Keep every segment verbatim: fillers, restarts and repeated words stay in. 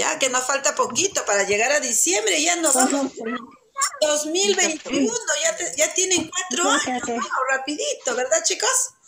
ya que nos falta poquito para llegar a diciembre, ya nos vamos. dos mil veintiuno, ya, te, ya tienen cuatro años, wow, rapidito, ¿verdad, chicos?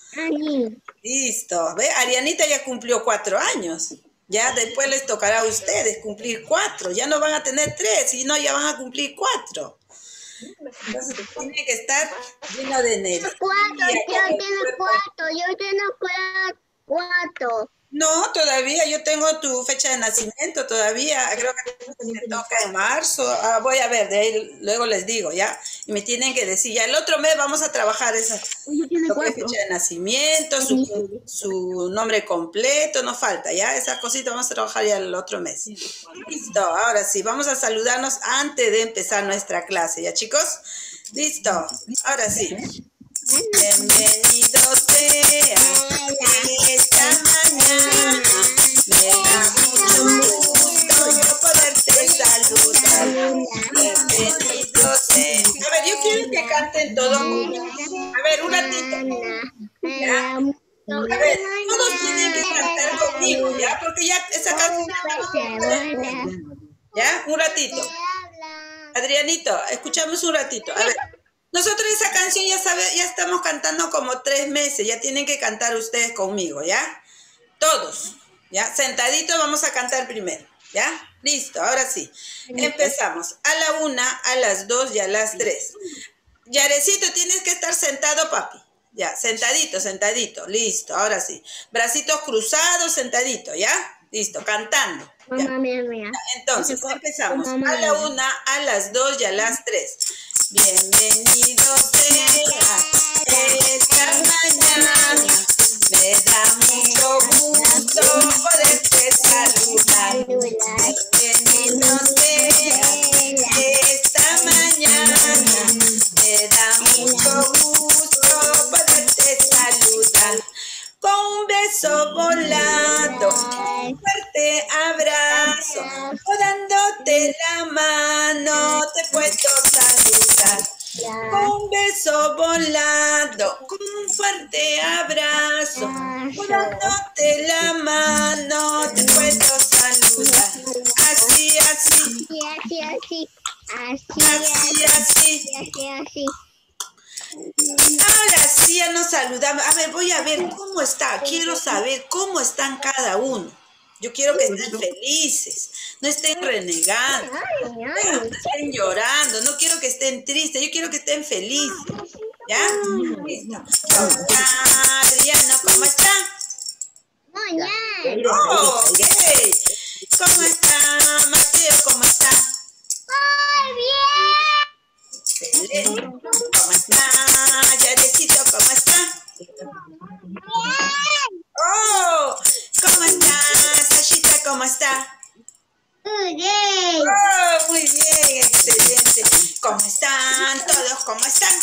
Listo, ¿ve? Arianita ya cumplió cuatro años. Ya después les tocará a ustedes cumplir cuatro. Ya no van a tener tres, sino ya van a cumplir cuatro. Entonces tiene que estar lleno de energía. Cuatro, yo tengo cuatro, yo tengo cuatro. No, todavía yo tengo tu fecha de nacimiento, todavía creo que me toca en marzo. Ah, voy a ver, de ahí luego les digo, ¿ya? Y me tienen que decir, ya el otro mes vamos a trabajar esa fecha de nacimiento, su, su nombre completo, no falta, ¿ya? Esa cosita vamos a trabajar ya el otro mes. Listo, ahora sí, vamos a saludarnos antes de empezar nuestra clase, ¿ya, chicos? Listo, ahora sí. Bienvenido sea esta mañana, me da mucho gusto yo poderte saludar. Bienvenido sea. A ver, yo quiero que canten todos. A ver, un ratito. ¿Ya? A ver, todos tienen que cantar conmigo, ¿ya? Porque ya esa canción. ¿Ya? Un ratito. Adrianito, escuchamos un ratito. A ver. Nosotros esa canción ya sabe, ya estamos cantando como tres meses, ya tienen que cantar ustedes conmigo, ¿ya? Todos, ¿ya? Sentaditos vamos a cantar primero, ¿ya? Listo, ahora sí. Empezamos. A la una, a las dos y a las tres. Yarecito, tienes que estar sentado, papi. Ya, sentadito, sentadito. Listo, ahora sí. Bracitos cruzados, sentadito, ¿ya? Listo, cantando. ¿Ya? Mamá mía, mía. Entonces, empezamos. A la una, a las dos y a las tres. Bienvenido sea esta mañana, me da mucho gusto poderte saludar. Bienvenido sea esta mañana, me da mucho gusto poderte saludar. Con un beso volado, un fuerte abrazo, o dándote la mano te puedo saludar. Con un beso volado, con un fuerte abrazo, o dándote la mano te puedo saludar. Así, así, Así, así, así, así, así, así, así. Ahora sí ya nos saludamos. A ver, voy a ver cómo está. Quiero saber cómo están cada uno. Yo quiero que estén felices, no estén renegando, ¿ya? No estén llorando, no quiero que estén tristes, yo quiero que estén felices, ¿ya? Listo. Hola, Adriano, ¿cómo está? Muy bien. Oh, ok. ¿Cómo está, Mateo? ¿Cómo está? Muy bien. Excelente. ¿Cómo está, Yarecito? ¿Cómo está? Oh, ¿cómo está, Sashita? ¿Cómo está? Muy bien. Oh, muy bien, excelente. ¿Cómo están todos? ¿Cómo están?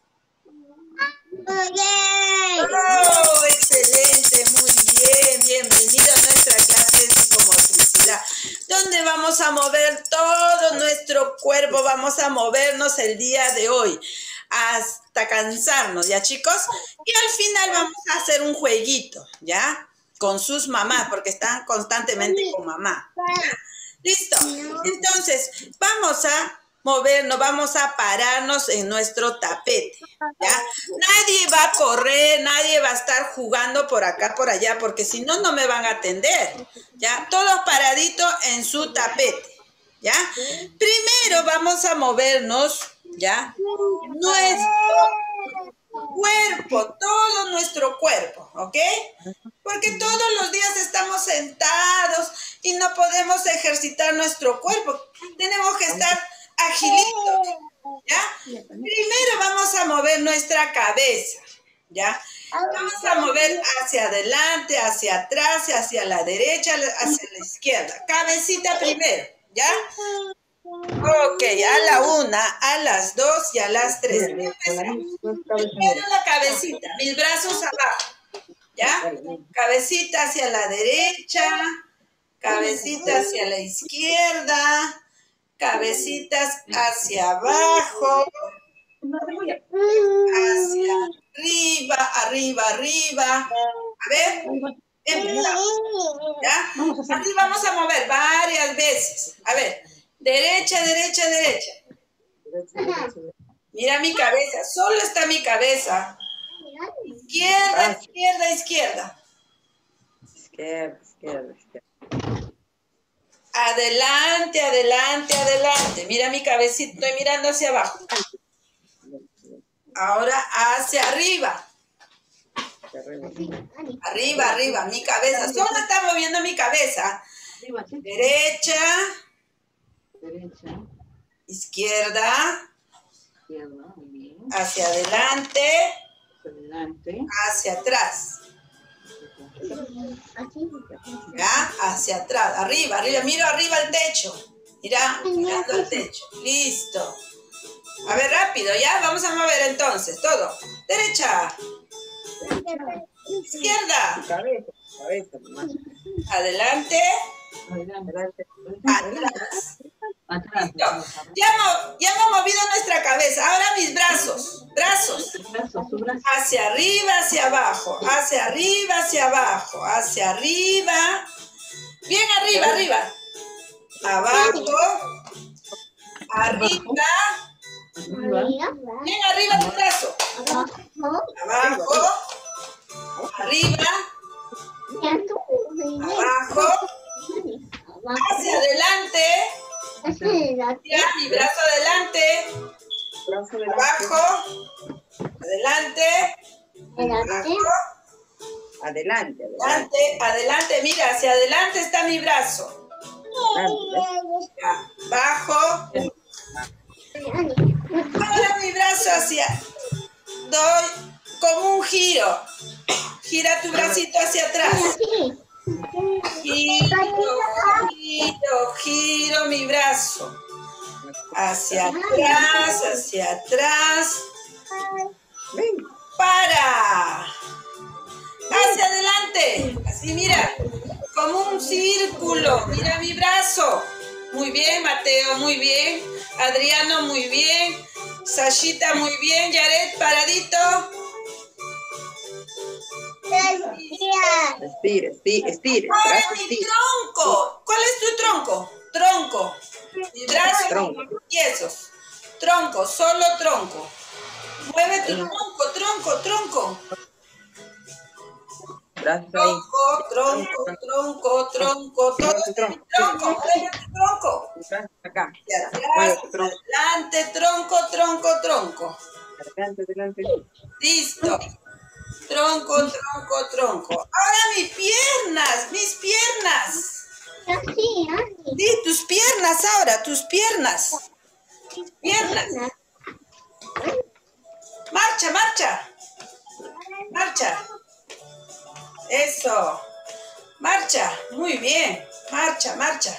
Muy bien. Oh, excelente, muy bien. Bienvenido a nuestra clase de psicomotricidad, donde vamos a mover todo nuestro cuerpo, vamos a movernos el día de hoy hasta cansarnos, ¿ya, chicos? Y al final vamos a hacer un jueguito, ¿ya? Con sus mamás, porque están constantemente con mamá. ¿Ya? ¿Listo? Entonces, vamos a movernos, vamos a pararnos en nuestro tapete, ¿ya? Nadie va a correr, nadie va a estar jugando por acá, por allá, porque si no, no me van a atender, ¿ya? Todos paraditos en su tapete, ¿ya? Primero vamos a movernos, ¿ya? Nuestro cuerpo, todo nuestro cuerpo, ¿ok? Porque todos los días estamos sentados y no podemos ejercitar nuestro cuerpo. Tenemos que estar agilitos, ¿ya? Primero vamos a mover nuestra cabeza, ¿ya? Vamos a mover hacia adelante, hacia atrás, hacia la derecha, hacia la izquierda. Cabecita primero, ¿ya? Ok, a la una, a las dos y a las tres. Empezamos. Primero la cabecita, mis brazos abajo, ¿ya? Cabecita hacia la derecha, cabecita hacia la izquierda, cabecitas hacia abajo, hacia arriba, arriba, arriba. A ver, empezamos, ¿ya? Así vamos a mover varias veces. veces. A ver, derecha, derecha, derecha. Mira mi cabeza, solo está mi cabeza. Izquierda, izquierda, izquierda. Izquierda, izquierda, izquierda. Adelante, adelante, adelante. Mira mi cabecita, estoy mirando hacia abajo. Ahora hacia arriba. Arriba, arriba, mi cabeza. Solo está moviendo mi cabeza. Derecha. Izquierda. Hacia adelante. Hacia atrás. ¿Ya? Hacia atrás. Arriba, arriba. Miro arriba al techo. Mira, mirando al techo. Listo. A ver, rápido, ¿ya? Vamos a mover entonces. Todo. Derecha. Izquierda. Cabeza, cabeza, mamá. Adelante. Adelante. Atrás. Listo. Ya, mo- ya hemos movido nuestra cabeza. Ahora mis brazos. Brazos. Hacia arriba, hacia abajo. Hacia arriba, hacia abajo. Hacia arriba. Bien arriba, arriba. Abajo. Arriba. Bien arriba tu brazo. Abajo. Arriba. Abajo. Hacia adelante. Ya, mi brazo adelante. Brazo de Abajo. Adelante. Abajo. Adelante, adelante. Adelante, adelante. Mira, hacia adelante está mi brazo. Adelante. Ya, abajo. Ahora mi brazo hacia. Doy como un giro. Gira tu bracito hacia atrás. Giro, giro, giro mi brazo. Hacia atrás, hacia atrás. Ven. Para. Hacia adelante. Así, mira. Como un círculo. Mira mi brazo. Muy bien, Mateo, muy bien. Adriano, muy bien. Sashita, muy bien. Yaret, paradito. Estire, estire, estire. Ahora Brazo, mi estire. tronco. ¿Cuál es tu tronco? Tronco. Mi brazo. Tronco. Y esos. Tronco, solo tronco. Mueve tu tronco, tronco, tronco. Brazo ahí. Tronco, tronco, tronco, tronco. Todo Mueve tu es mi tronco. tronco. Mueve tu tronco. Brazo acá. Hacia atrás, Mueve tu tronco. adelante, tronco, tronco, tronco. Adelante, adelante. Listo. Tronco, tronco, tronco. Ahora mis piernas, mis piernas. Sí, tus piernas ahora, tus piernas. Piernas. Marcha, marcha. Marcha. Eso. Marcha. Muy bien. Marcha, marcha.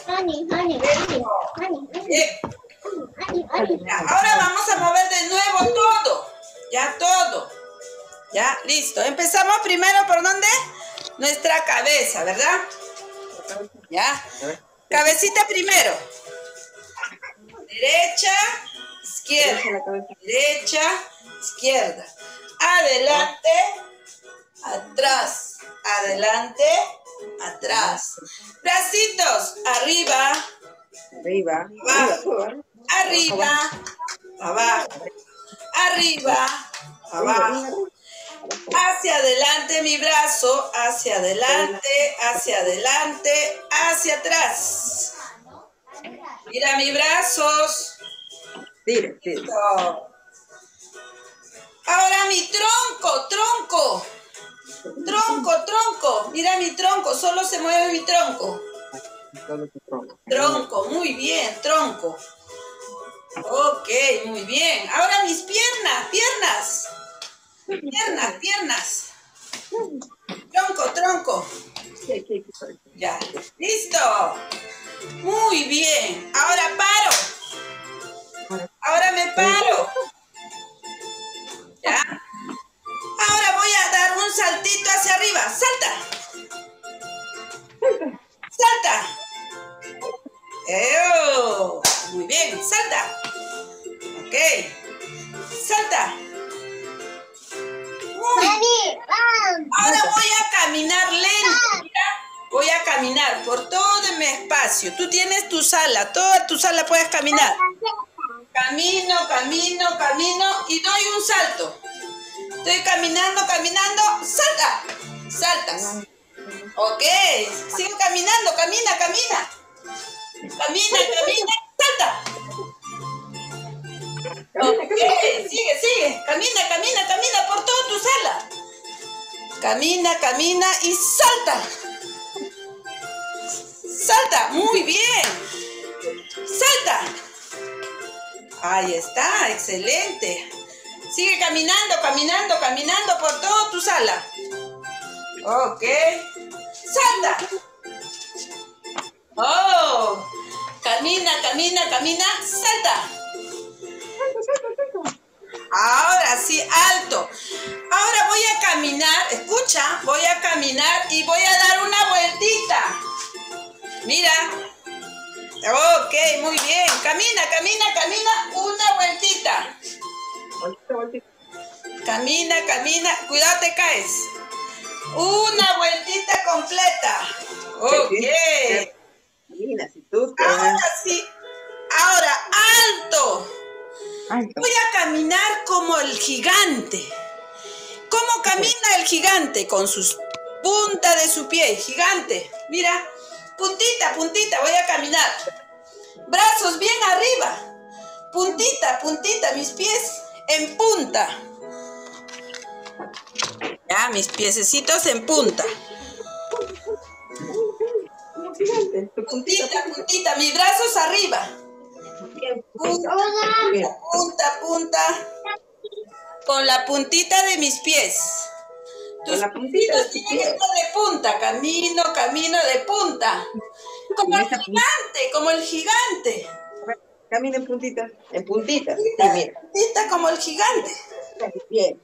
Bien. Ya, ahora vamos a mover de nuevo todo. Ya todo. Ya, listo. Empezamos primero por dónde? Nuestra cabeza, ¿verdad? Ya. Cabecita primero. Derecha, izquierda. Derecha, izquierda. Adelante, atrás. Adelante, atrás. Bracitos, arriba, Arriba. abajo. Arriba, abajo. Arriba, abajo. Hacia adelante mi brazo, hacia adelante, hacia adelante, hacia atrás. Mira mis brazos. Estire, estire. Listo. Ahora mi tronco, tronco. Tronco, tronco. Mira mi tronco, solo se mueve mi tronco. Solo tu tronco. Tronco, muy bien, tronco. Ok, muy bien. Ahora mis piernas, piernas. Piernas, piernas. Tronco, tronco. Ya, listo. Muy bien. Ahora paro. Ahora me paro. Ya. Ahora voy a dar un saltito hacia arriba. Salta. Salta. ¡Eo! Muy bien, salta. Ok. Salta. Muy bien. Ahora voy a caminar lento. Mira, Voy a caminar por todo mi espacio. Tú tienes tu sala, toda tu sala puedes caminar. Camino, camino, camino y doy un salto. Estoy caminando, caminando, salta. Saltas. Ok, sigo caminando, camina, camina. Camina, camina, salta. Ok, sigue, sigue. Camina, camina, camina por toda tu sala. Camina, camina y salta. Salta, muy bien. Salta. Ahí está, excelente. Sigue caminando, caminando, caminando por toda tu sala. Ok. Salta. Oh. Camina, camina, camina, salta. Ahora sí, alto. Ahora voy a caminar, escucha, voy a caminar y voy a dar una vueltita. Mira. Ok, muy bien. Camina, camina, camina, una vueltita. Camina, camina, cuidado te caes. Una vueltita completa. Ok. Camina, si tú te... Ahora sí. Ahora, alto. Alto. Voy a caminar como el gigante. ¿Cómo camina el gigante? Con sus puntas de su pie. Gigante. Mira. Puntita, puntita. Voy a caminar. Brazos bien arriba. Puntita, puntita. Mis pies en punta. Ya, mis piececitos en punta. Puntita, puntita. Mis brazos arriba. Punta, punta, punta. Con la puntita de mis pies. Tus piecitos tienen que estar de punta. Camino, camino de punta. Como el gigante, como el gigante. Camina en puntita. En puntita. Puntita, sí, puntita como el gigante. Bien.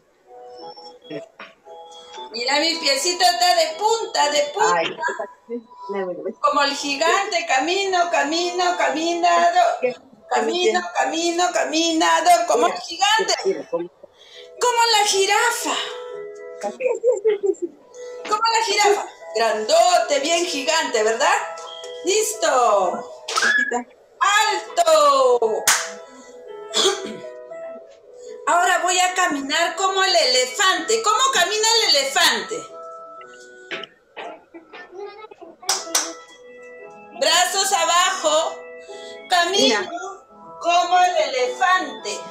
Mira, mi piecito está de punta, de punta. Ay, como el gigante, camino, camino, caminador. Camino, camino, caminador. Como el gigante. Como la jirafa. Como la jirafa. Grandote, bien gigante, ¿verdad? ¡Listo! ¡Alto! Ahora voy a caminar como el elefante. ¿Cómo camina el elefante? Brazos abajo. Camino como el elefante.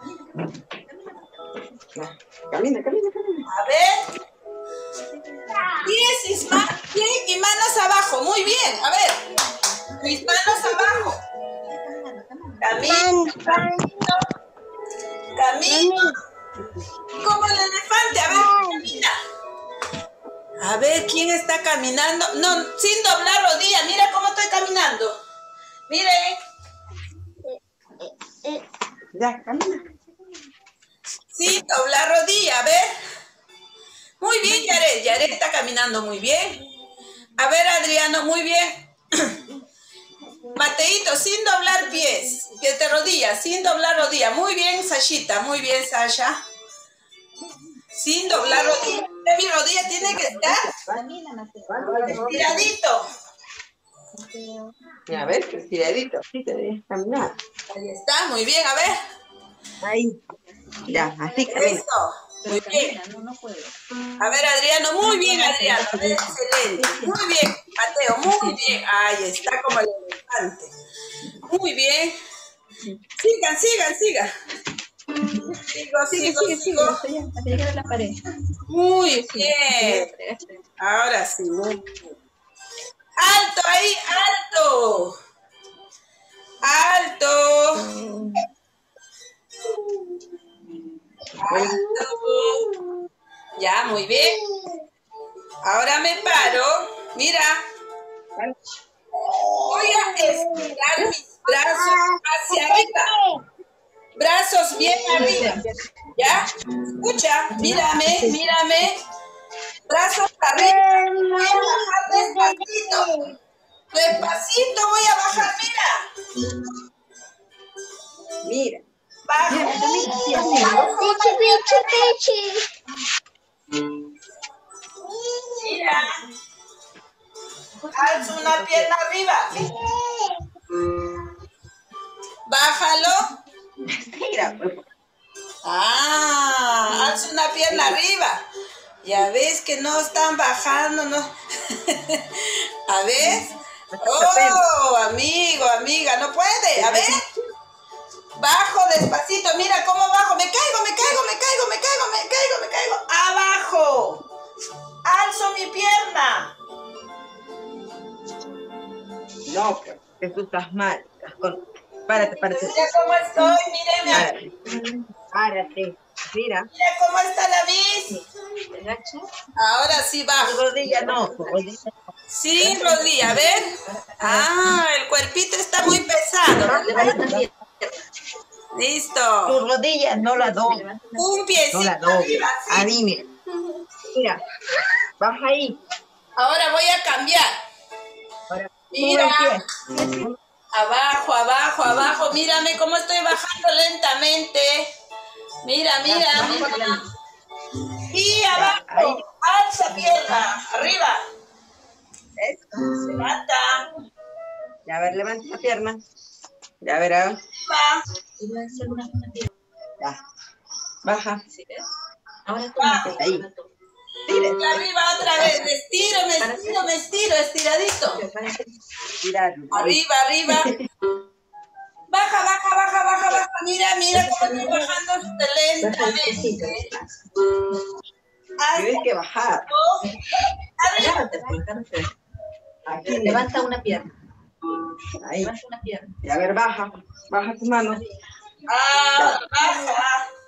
Camina, camina, camina. A ver. Pies y, ma pies y manos abajo. Muy bien. A ver. Mis manos abajo. Camino, camino. Camino. Como el elefante. A ver, camina. A ver, ¿quién está caminando? No, sin doblar rodillas. Mira cómo estoy caminando. Miren. Ya, camina. Sin doblar rodilla, a ver. Muy bien, Yaret. Yaret está caminando muy bien. A ver, Adriano, muy bien. Mateito, sin doblar pies. Pies de rodillas, sin doblar rodillas. Muy bien, Sashita. Muy bien, Sasha. Sin doblar rodillas. Mi rodilla tiene que estar estiradito. A ver, estiradito. Sí, te debes caminar. Ahí está, muy bien, a ver. Ahí. Ya, así camina. Eso, muy bien. A ver, Adriano, muy bien, Adriano. A ver, excelente. Muy bien, Mateo, muy bien. Ahí está como el elefante. Muy bien. Sigan, sigan, sigan. Sigo, sigo, sigo. sigo. Hasta llegar a la pared. Muy bien. Ahora sí, muy bien. ¡Alto ahí, alto! ¡Alto! ¡Alto! Ya, muy bien. Ahora me paro. Mira. Voy a estirar mis brazos hacia arriba. Brazos bien arriba. ¿Ya? Escucha, mírame, mírame. Brazos arriba. Voy a bajar despacito. Despacito voy a bajar, mira. Mira. Bajo. Pichi, pichi, pichi. Mira. Alza una pierna arriba. Bájalo. Estira, pues. Ah, alza una pierna arriba. Ya ves que no están bajando, ¿no? A ver. Oh, amigo, amiga, no puede. A ver. Bajo despacito. Mira cómo bajo. Me caigo, me caigo, me caigo, me caigo, me caigo, me caigo. Abajo. Alzo mi pierna. No, pues, que tú estás mal. Estás con... Párate, párate. Mira cómo estoy, míreme. Párate. Párate. Mira. Mira cómo está la bis. Ahora sí bajo. Tu rodilla no. Tu rodilla no. Sí, rodilla, a ver. Ah, el cuerpito está muy pesado. Listo. Tu rodilla no la dobles. Un piecito No la dobles. arriba, sí. Ahí, mira. Mira. Baja ahí. Ahora voy a cambiar. Ahora, Mira. sube el pie. Abajo, abajo, abajo. Mírame cómo estoy bajando lentamente. Mira, mira, mira. Y abajo. Alza pierna. Arriba. Levanta. Ya, a ver, levanta la pierna. Ya, a ver, a ver. Arriba. Ya. Baja. Ahora Bajo. Ahí. Y arriba otra vez. Me estiro, me estiro, me estiro. Estiradito. Tirar. Arriba, arriba. Baja, baja, baja, baja, baja. Mira, mira cómo estoy bajando lentamente. Tienes que bajar. Arriba. Aquí, Levanta una pierna. ahí. Levanta una pierna. Y a ver, baja. Baja tu mano. Ah, baja.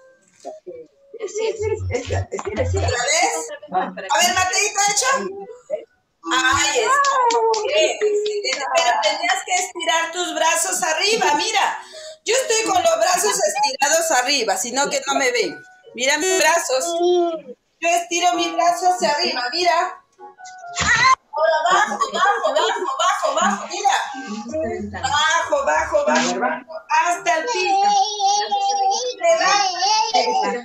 Estira, estira, estira. ¿Otra vez? A ver, Mateito, hecho. Ahí está. Bien, excelente. Pero tenías que estirar tus brazos arriba. Mira, yo estoy con los brazos estirados arriba, sino que no me ven. Mira mis brazos. Yo estiro mi brazo hacia arriba, mira. Ahora bajo, bajo, bajo, bajo, bajo, mira. Bajo, bajo, bajo, bajo, hasta el piso. Levanta.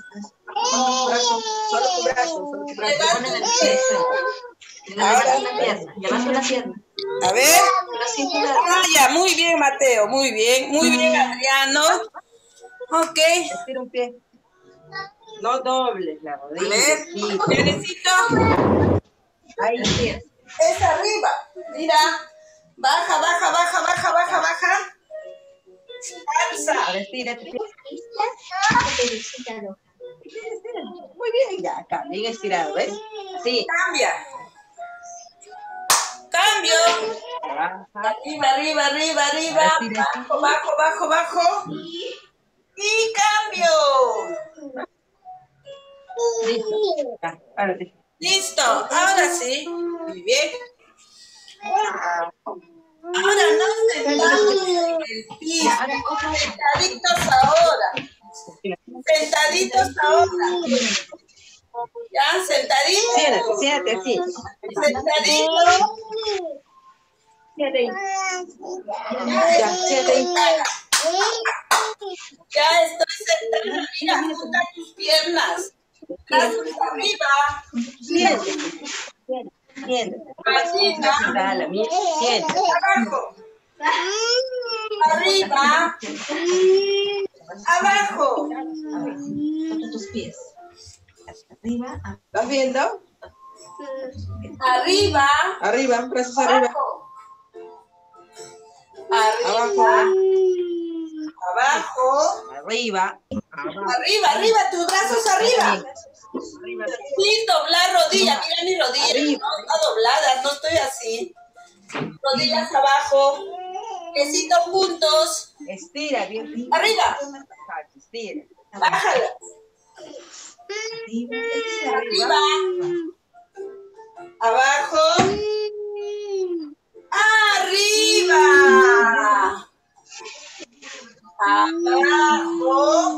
Solo tu brazo, solo tu brazo. Levanta el pie. Levanta una pierna. Levanta una pierna. A ver. La cintura. Ah, ya, muy bien, Mateo, muy bien, muy bien, Adriano. Ok. Estira un pie. No dobles la A rodilla. ver, Sí. Teresito. Ahí. Es arriba. Mira. Baja, baja, baja, baja, baja, baja. Alza. Ahora estira tu pie. Muy bien, ya acá, bien estirado, ¿ves? Sí. Cambia. Cambio. Baja. Arriba, arriba, arriba, arriba. Ahora estira. Bajo, bajo, bajo, bajo. Y cambio. Listo. Ya, párate. Listo. Ahora sí. Muy bien. Ahora no sentamos en el piso. Sentaditos ahora. Sentaditos ahora. Ya, sentaditos. Siéntate, siéntate así. Sentaditos. Siéntate ahí. Ya, siéntate ahí. Ya estoy sentada. Mira, junta tus piernas. Brazos arriba. Siéntate. Siéntate. Arriba. Dale, mira, siéntate. Abajo. Arriba. Abajo. Toca tus pies. Arriba. ¿Estás viendo? Arriba. Arriba, brazos arriba. Arriba. Abajo. Abajo. Arriba. Abajo. Arriba, arriba, tus brazos arriba. Arriba. Sin doblar rodilla. Mira mi rodilla. Arriba. No está doblada, no estoy así. Rodillas abajo. Piecitos juntos. Estira bien. Arriba. Estira. Bájala. Arriba. Abajo. Arriba. Abajo.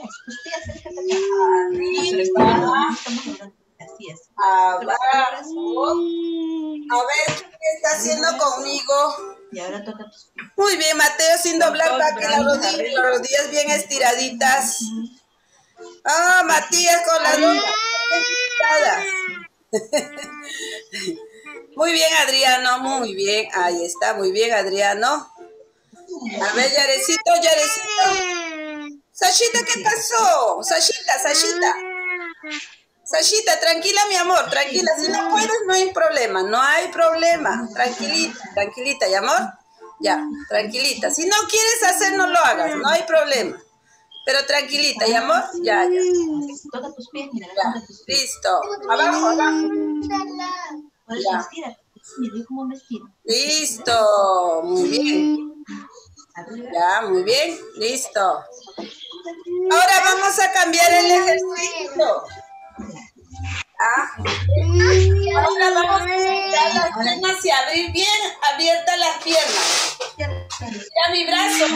Arriba. Así es. Abajo. A ver, ¿qué está haciendo conmigo? Y ahora toca tus pies. Muy bien, Mateo, sin doblar para que las rodillas, las rodillas bien estiraditas. Ah, Matías con las rodillas estiradas. Muy bien, Adriano, muy bien. Ahí está, muy bien, Adriano. A ver, Yarecito, Yarecito. Sashita, ¿qué pasó? Sashita, Sashita. Sashita, tranquila, mi amor, tranquila. Si no puedes, no hay problema, no hay problema. Tranquilita, tranquilita, ¿y amor? Ya, tranquilita. Si no quieres hacer, no lo hagas, no hay problema. Pero tranquilita, ¿y amor? Ya, ya. Toca tus pies, mira, Ya, toca tus pies. listo. Abajo, abajo. Puedes Ya. vestir, mira, como un vestido. Listo, muy bien. Ya, muy bien, listo. Ahora vamos a cambiar el ejercicio. Ah, ahora vamos a estirar las piernas y abrir bien abiertas las piernas. Mira mi brazo.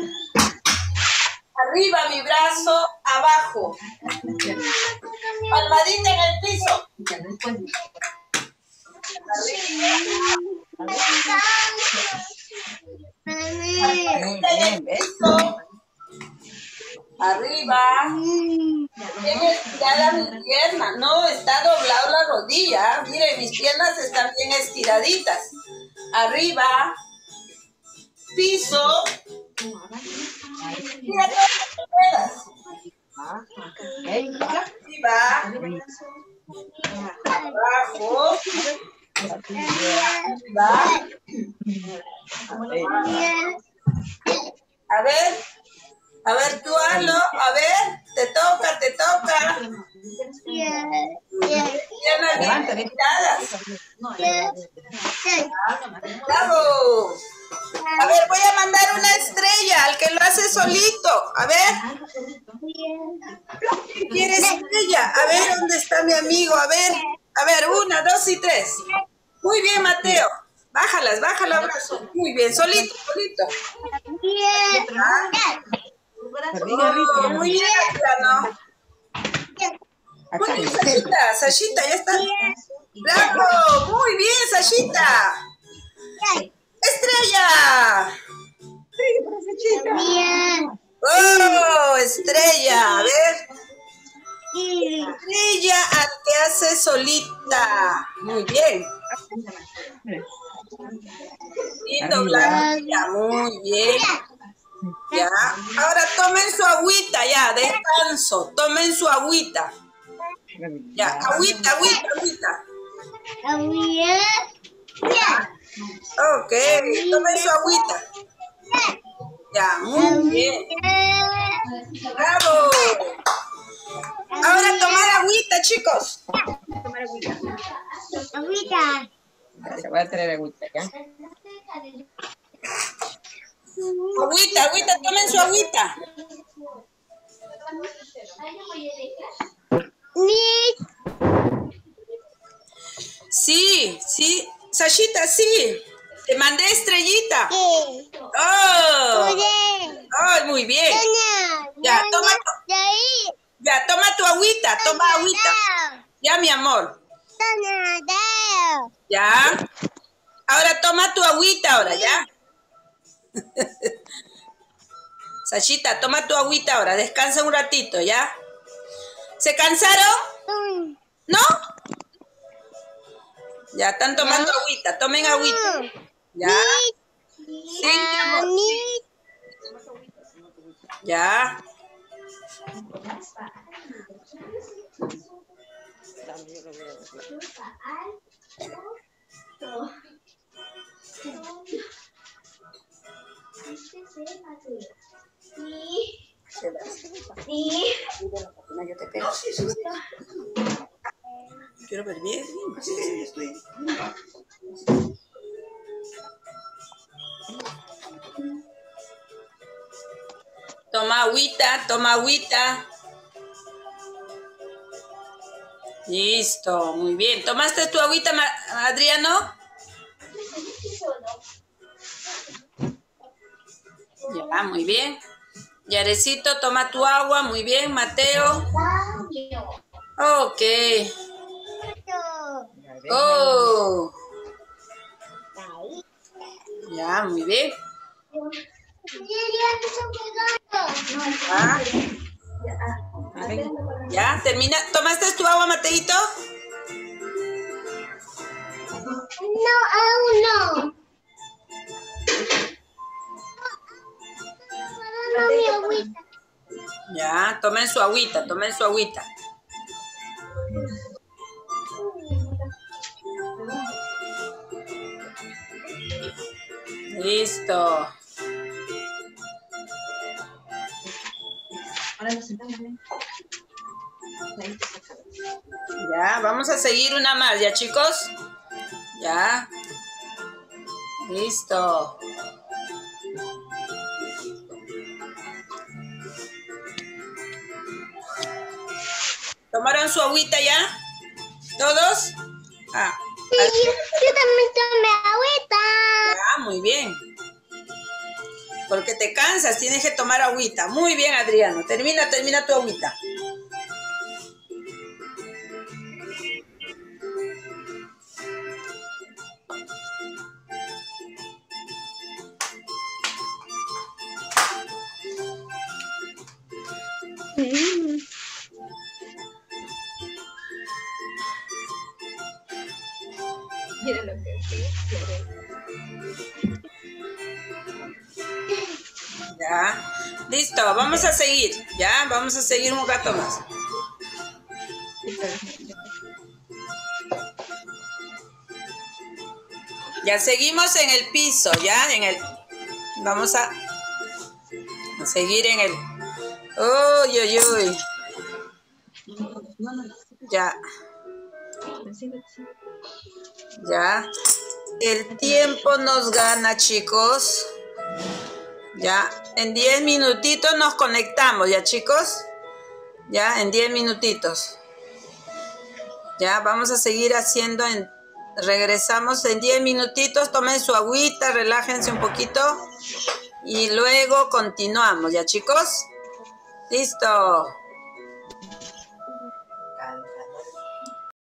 Arriba mi brazo, abajo. Palmadita en el piso. Palmadita en el piso. Arriba. Bien estirada mi pierna. No, está doblado la rodilla. Miren, mis piernas están bien estiraditas. Arriba. Piso. Mira todas las ruedas. Arriba. Abajo. Arriba. A ver. A ver, tú hazlo. A ver. Te toca, te toca. Piernas bien estiradas. ¡Bravo! A ver, voy a mandar una estrella al que lo hace solito. A ver. ¿Quién quiere estrella? A ver, ¿dónde está mi amigo? A ver. A ver, una, dos y tres. Muy bien, Mateo. Bájalas, bájala, brazo. Muy bien, solito, solito. Oh, muy bien, Adriano. Muy bien, Sashita. Sashita, ya está. ¡Bravo! Muy bien, Sashita. ¡Estrella! ¡Oh, estrella! A ver. Estrella al que hace solita. Muy bien. Lindo, Blanquilla. Muy bien. Ya. Ahora tomen su agüita, ya. Descanso. Tomen su agüita. Ya. Agüita, agüita, agüita. Ok. Tomen su agüita. Ya. Muy bien. ¡Bravo! Ahora tomar agüita, chicos. Agüita. Se voy a traer agüita, ¿ya? Agüita, agüita, tomen su agüita. Sí, sí. Sashita, sí. Te mandé estrellita. Oh. Oh, muy bien. Ya, toma tu, ya, toma tu agüita, toma agüita. Ya, mi amor. Ya. Ahora toma tu agüita ahora, ¿ya? Sashita, toma tu agüita ahora, descansa un ratito, ¿ya? ¿Se cansaron? ¿No? Ya, están tomando agüita, tomen agüita. ¿Ya? Sí, mi amor. Ya. Yo te pego. Quiero ver bien. Sí, sí, estoy. Toma agüita, toma agüita. Listo, muy bien. ¿Tomaste tu agüita, Adriano? Ya, muy bien. Yarecito, toma tu agua. Muy bien, Mateo. Ok. Oh. Ya, muy bien. Ah. Ya, termina. ¿Tomaste tu agua, Mateito? No, aún no. No, mi agüita. Ya, tomen su agüita, tomen su agüita. Listo. Ahora nos sentamos, ¿eh? Ya, vamos a seguir una más, ¿ya, chicos? Ya. Listo. ¿Tomaron su agüita ya? ¿Todos? Ah. Sí, yo, yo también tomé agüita. Ah, muy bien. Porque te cansas, tienes que tomar agüita. Muy bien, Adriano. Termina, termina tu agüita. Mm. Mira lo que Ya. Listo, vamos a seguir. Ya, vamos a seguir un rato más. Ya seguimos en el piso, ya, en el... Vamos a, a seguir en el... Uy, uy, uy. Ya. Ya. El tiempo nos gana, chicos. Ya. En diez minutitos nos conectamos, ¿ya, chicos? Ya, en diez minutitos. Ya, vamos a seguir haciendo en... Regresamos en diez minutitos, tomen su agüita, relájense un poquito y luego continuamos, ¿ya, chicos? Listo.